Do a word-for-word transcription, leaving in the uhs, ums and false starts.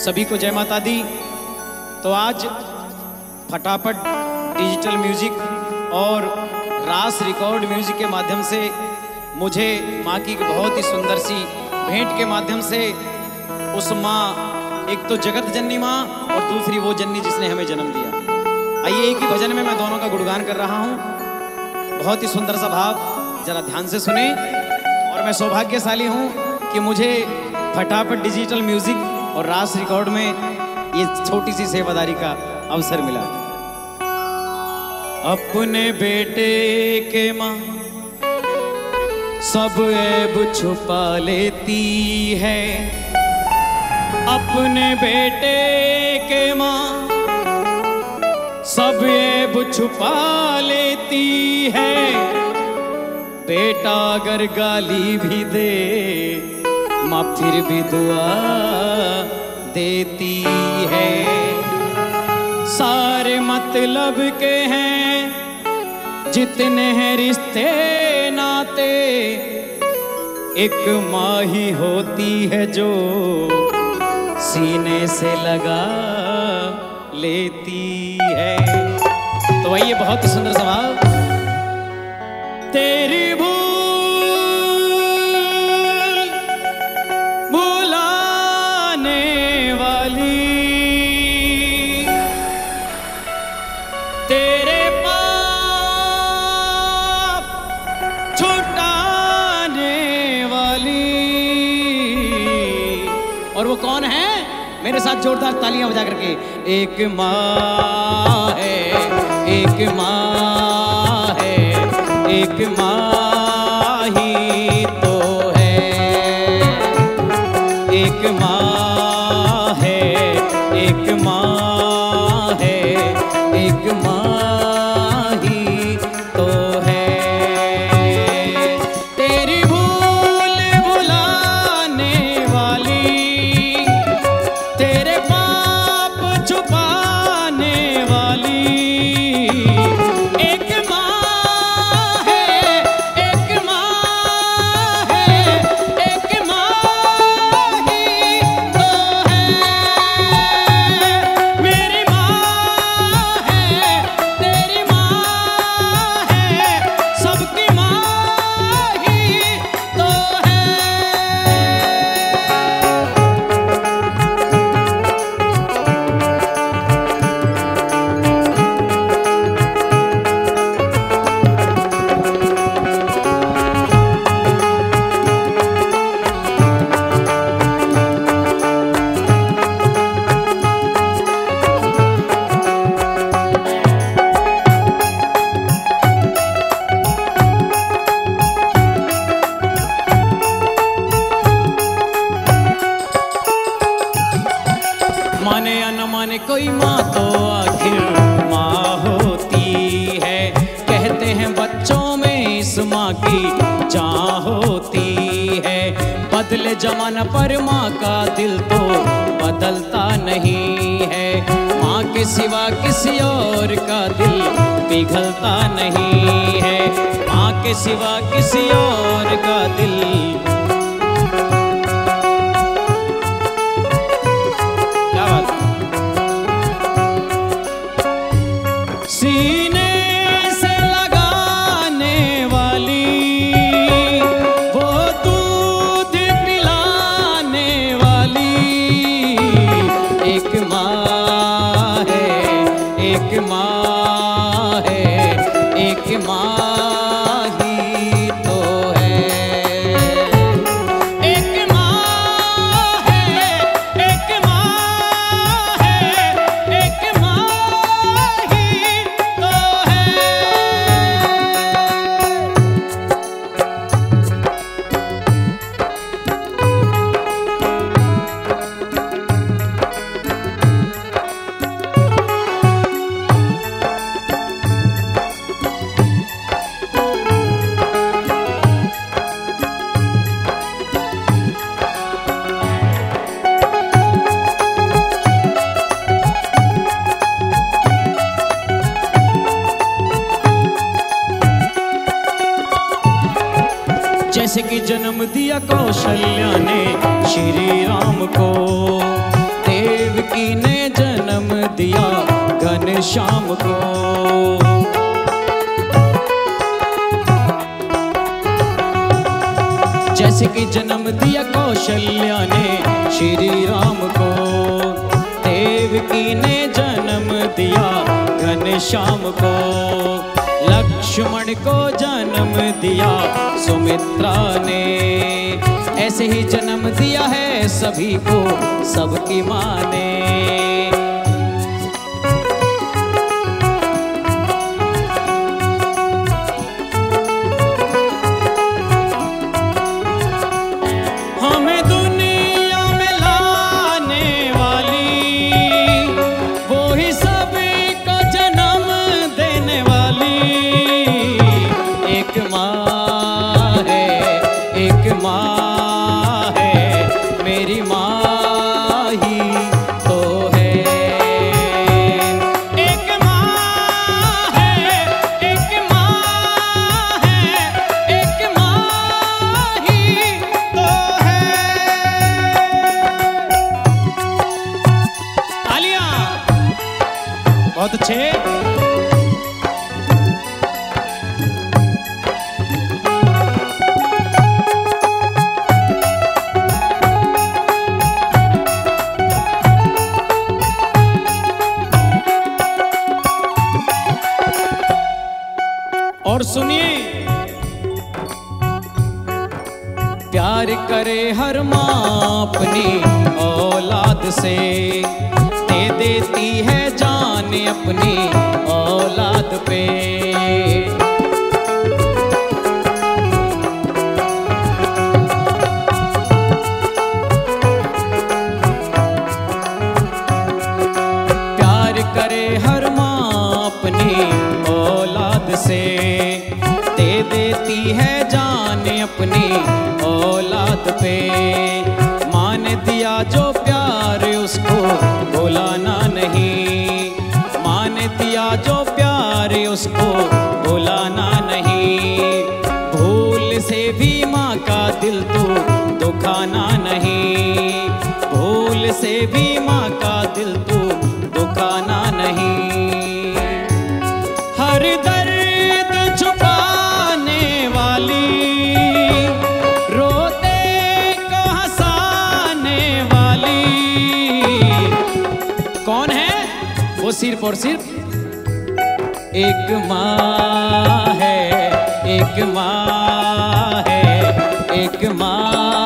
सभी को जय माता दी। तो आज फटाफट डिजिटल म्यूजिक और रास रिकॉर्ड म्यूजिक के माध्यम से मुझे माँ की बहुत ही सुंदर सी भेंट के माध्यम से उस माँ, एक तो जगत जननी माँ और दूसरी वो जननी जिसने हमें जन्म दिया। आइए एक ही भजन में मैं दोनों का गुणगान कर रहा हूँ। बहुत ही सुंदर सा भाव, जरा ध्यान से सुने। और मैं सौभाग्यशाली हूँ कि मुझे फटाफट डिजिटल म्यूजिक और रास रिकॉर्ड में ये छोटी सी सेवादारी का अवसर मिला। अपने बेटे के माँ सब ऐब छुपा लेती है, अपने बेटे के माँ सब ऐब छुपा लेती है। बेटा अगर गाली भी दे माँ फिर भी दुआ देती है। सारे मतलब के हैं जितने हैं रिश्ते नाते, एक माँ ही होती है जो सीने से लगा लेती है। तो वही ये बहुत ही सुंदर सवाल। तेरी भूल भुलाने वाली, तेरे पाप छुटाने वाली। और वो कौन है? मेरे साथ जोरदार तालियां बजा करके। एक माँ है, एक माँ है, एक माँ ही तो है। एक माँ है, एक माँ है, एक माँ ही तो है। तेरी भूल भुलाने वाली, तेरे पाप छुपाने वाली, एक माँ है, एक माँ है, एक माँ ही तो है। मेरी माँ है, तेरी माँ है, सबकी माँ ही तो है। माने या न माने कोई माँ तो आखिर माँ होती है। कहते हैं बच्चों में इस माँ की जान होती है। बदले जमाना पर माँ का दिल तो बदलता नहीं है। माँ के सिवा किसी और का दिल पिघलता नहीं है। माँ के सिवा किसी और का दिल सीने से लगाने वाली, वो दूध पिलाने वाली, एक माँ है, एक माँ है, एक माँ ही तो है। एक माँ है, एक माँ है, एक माँ ही तो है। जैसे कि जन्म दिया कौशल्या ने श्री राम को, दे घनश्याम को। जैसे कि जन्म दिया कौशल्या ने श्री राम को, देवकी ने जन्म दिया घनश्याम को, लक्ष्मण को जन्म दिया सुमित्रा ने। ऐसे ही जन्म दिया है सभी को सबकी माँ ने। हमें दुनिया में लाने वाली वो ही सभी को जन्म देने वाली एक माँ है, एक माँ है, मेरी माँ ही तो है। एक माँ है, एक माँ है, एक माँ ही तो है। तालियां, बहुत अच्छे। और सुनिए, प्यार करे हर माँ अपनी औलाद से, दे देती है जान अपनी औलाद पे। प्यार करे हर माँ अपनी औलाद से, दे देती है जान अपनी औलाद पे। माँ ने दिया जो प्यार उसको भुलाना नहीं, माँ ने दिया जो प्यार उसको भुलाना नहीं। भूल से भी माँ का दिल तू दुखाना नहीं, भूल से भी माँ का दिल तू दुखाना नहीं। हर दर्द छुपाने वाली, रोते को हंसाने वाली कौन है? वो सिर्फ और सिर्फ एक माँ है, एक माँ है, एक माँ